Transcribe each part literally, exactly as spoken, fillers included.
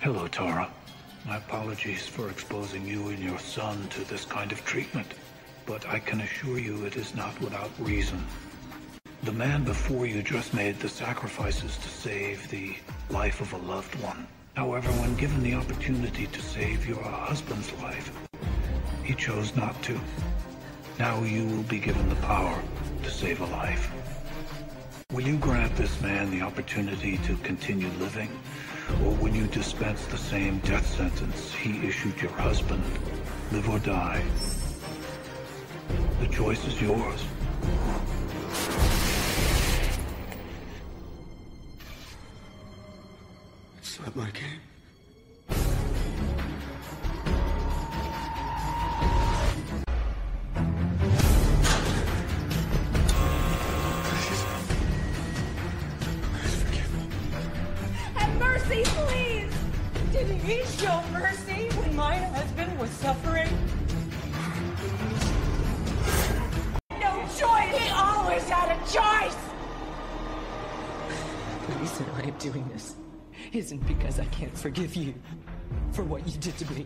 Hello, Tara. My apologies for exposing you and your son to this kind of treatment, but I can assure you it is not without reason. The man before you just made the sacrifices to save the life of a loved one. However, when given the opportunity to save your husband's life, he chose not to. Now you will be given the power to save a life. Will you grant this man the opportunity to continue living, or will you dispense the same death sentence he issued your husband? Live or die. The choice is yours. It's not my game. Please! Did he show mercy when my husband was suffering? No choice! He always had a choice! The reason I am doing this isn't because I can't forgive you for what you did to me.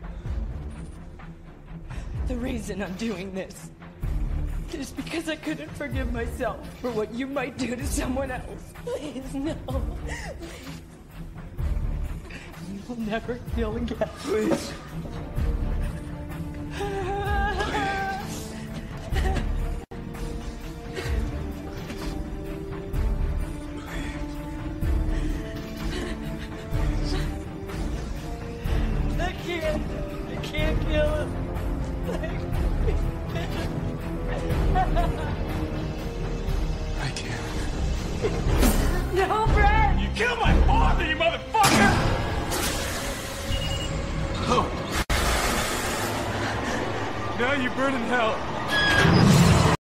The reason I'm doing this is because I couldn't forgive myself for what you might do to someone else. Please, no. Please. You'll never feel again. Please. I can't. I can't kill him. I can't. No, Brad! You killed my father, you motherfucker! Oh. Now you burn in hell.